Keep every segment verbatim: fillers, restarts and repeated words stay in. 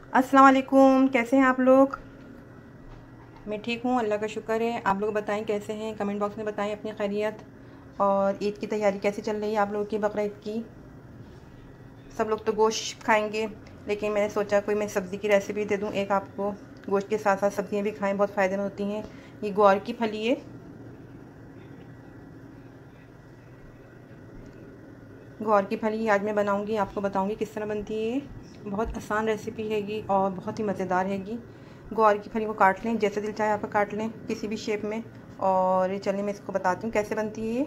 अस्सलाम वालेकुम, कैसे हैं आप लोग। मैं ठीक हूँ, अल्लाह का शुक्र है। आप लोग बताएं कैसे हैं, कमेंट बॉक्स में बताएं अपनी खैरियत। और ईद की तैयारी कैसी चल रही है आप लोगों की, बकरा ईद की। सब लोग तो गोश्त खाएंगे, लेकिन मैंने सोचा कोई मैं सब्ज़ी की रेसिपी दे दूँ एक आपको। गोश्त के साथ साथ सब्ज़ियाँ भी खाएँ, बहुत फ़ायदेमंद होती हैं। ये ग्वार की फली है, ग्वार की फली आज मैं बनाऊंगी, आपको बताऊंगी किस तरह बनती है। बहुत आसान रेसिपी हैगी और बहुत ही मज़ेदार हैगी। ग्वार की फली को काट लें, जैसे दिल चाहे आप काट लें, किसी भी शेप में। और चलिए मैं इसको बताती हूँ कैसे बनती है ये।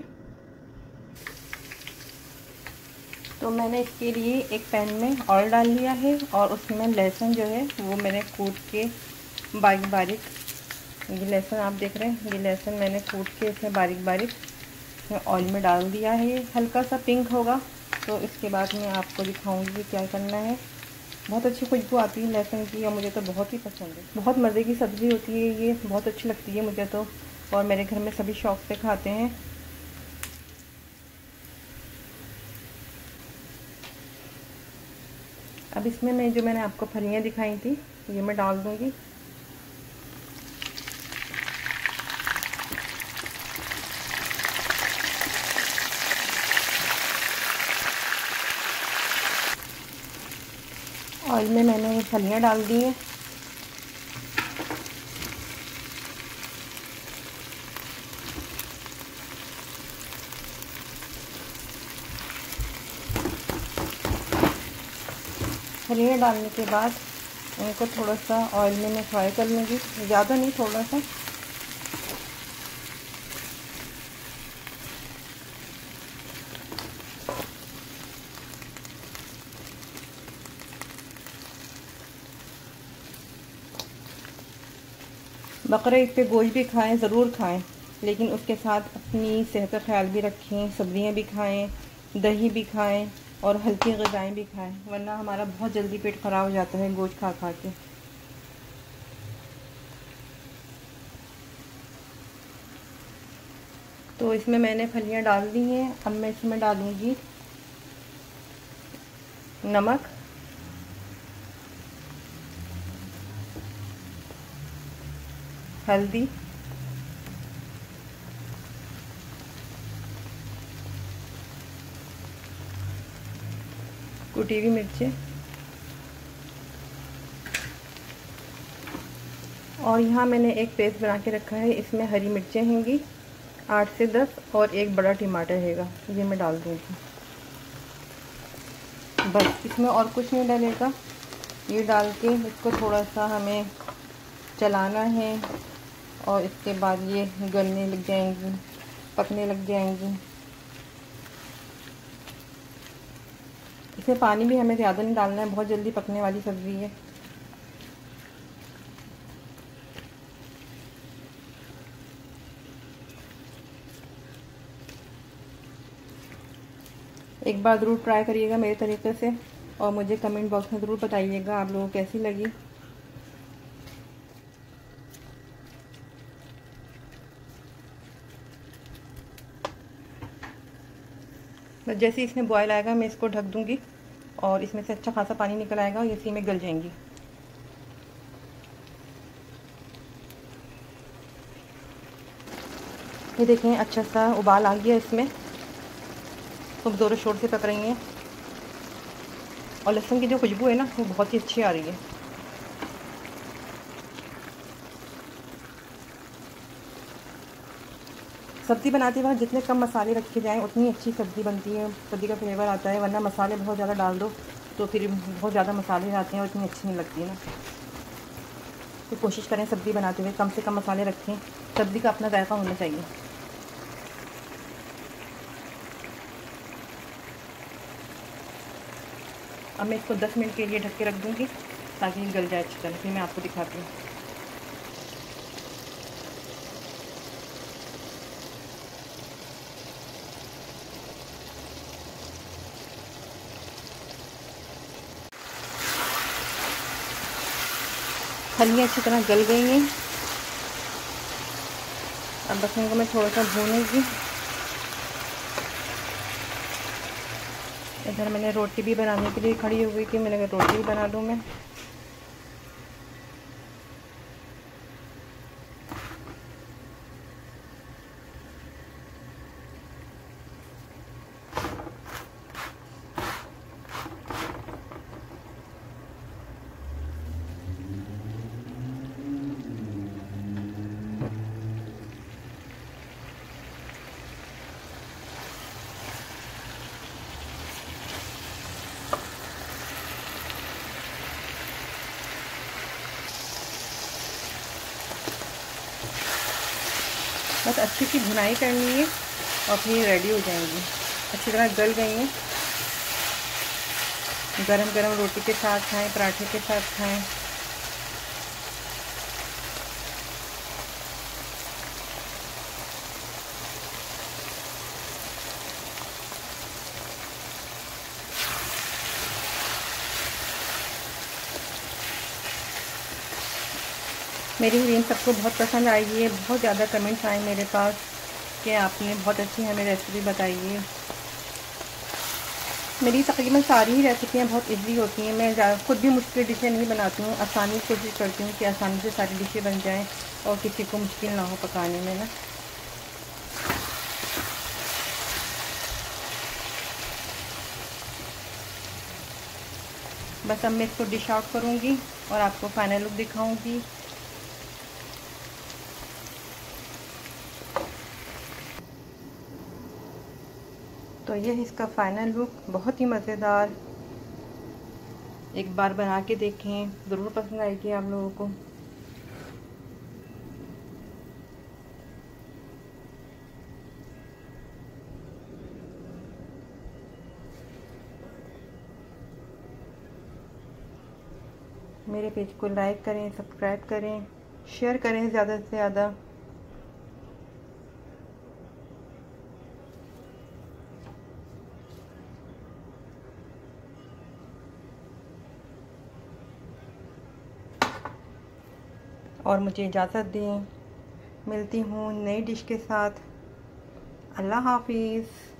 तो मैंने इसके लिए एक पैन में ऑयल डाल लिया है और उसमें लहसुन जो है वो मैंने कूट के बारीक बारीक, ये लहसुन आप देख रहे हैं, ये लहसुन मैंने कूट के इसमें बारीक बारीक ऑयल में डाल दिया है। हल्का सा पिंक होगा तो इसके बाद मैं आपको दिखाऊंगी कि क्या करना है। बहुत अच्छी खुशबू आती है लहसुन की और मुझे तो बहुत ही पसंद है। बहुत मज़े की सब्ज़ी होती है ये, बहुत अच्छी लगती है मुझे तो, और मेरे घर में सभी शौक़ से खाते हैं। अब इसमें मैं जो मैंने आपको फलियाँ दिखाई थी ये मैं डाल दूँगी। ऑयल में मैंने फलियाँ डाल दी हैं। फलियाँ डालने के बाद इनको थोड़ा सा ऑयल में मैं फ्राई कर लूँगी, ज़्यादा नहीं, थोड़ा सा। बकरा ईद पे गोश्त भी खाएं, ज़रूर खाएं, लेकिन उसके साथ अपनी सेहत का ख्याल भी रखें। सब्जियां भी खाएं, दही भी खाएं और हल्की ग़िज़ाएँ भी खाएं, वरना हमारा बहुत जल्दी पेट ख़राब हो जाता है गोश्त खा खा के। तो इसमें मैंने फलियां डाल दी हैं। अब मैं इसमें डालूँगी नमक, हल्दी, कुटी हुई मिर्चें, और यहाँ मैंने एक पेस्ट बना के रखा है। इसमें हरी मिर्चें हैंगी आठ से दस और एक बड़ा टमाटर हैगा, ये मैं डाल दूँगी। बस इसमें और कुछ नहीं डलेगा। ये डाल के इसको थोड़ा सा हमें चलाना है और इसके बाद ये गलने लग जाएंगी, पकने लग जाएंगी। इसमें पानी भी हमें ज़्यादा नहीं डालना है, बहुत जल्दी पकने वाली सब्ज़ी है। एक बार ज़रूर ट्राई करिएगा मेरे तरीके से और मुझे कमेंट बॉक्स में ज़रूर बताइएगा आप लोगों को कैसी लगी। बस जैसे इसमें बॉयल आएगा मैं इसको ढक दूँगी और इसमें से अच्छा खासा पानी निकल आएगा और इसी में गल जाएंगी। ये देखें अच्छा सा उबाल आ गया, इसमें खूब ज़ोरों शोर से पक रही हैं और लहसुन की जो खुशबू है ना वो बहुत ही अच्छी आ रही है। सब्ज़ी बनाते वक्त जितने कम मसाले रखे जाएं उतनी अच्छी सब्ज़ी बनती है, सब्ज़ी का फ्लेवर आता है। वरना मसाले बहुत ज़्यादा डाल दो तो फिर बहुत ज़्यादा मसाले आते हैं और इतनी अच्छी नहीं लगती है ना। तो कोशिश करें सब्ज़ी बनाते हुए कम से कम मसाले रखें, सब्ज़ी का अपना जायका होना चाहिए। अब मैं इसको दस मिनट के लिए ढक के रख दूँगी ताकि गल जाए अच्छी तरह। फिर मैं आपको दिखाती हूँ। फलियाँ अच्छी तरह गल गई हैं। अब बस इनको मैं थोड़ा सा भूनूंगी। इधर मैंने रोटी भी बनाने के लिए खड़ी हो गई थी, मैंने कहा रोटी भी बना लूँ मैं। बस अच्छी सी भुनाई करनी है और फिर रेडी हो जाएंगी। अच्छी तरह गल गई हैं। गरम गरम रोटी के साथ खाएं, पराठे के साथ खाएं। मेरी वीडियो सबको बहुत पसंद आई है। बहुत ज़्यादा कमेंट्स आए मेरे पास कि आपने बहुत अच्छी हमें रेसिपी बताई है। मेरी तकरीबन सारी ही रेसिपियाँ बहुत इजी होती हैं। मैं खुद भी मुश्किल डिशें नहीं बनाती हूँ, आसानी से कोशिश करती हूँ कि आसानी से सारी डिशें बन जाएं और किसी को मुश्किल ना हो पकाने में ना। बस अब मैं इसको डिश आउट करूँगी और आपको फाइनल लुक दिखाऊँगी। तो यह इसका फाइनल लुक, बहुत ही मज़ेदार। एक बार बना के देखें, ज़रूर पसंद आएगी आप लोगों को। मेरे पेज को लाइक करें, सब्सक्राइब करें, शेयर करें ज़्यादा से ज़्यादा। और मुझे इजाज़त दें। मिलती हूँ नई डिश के साथ। अल्लाह हाफिज़।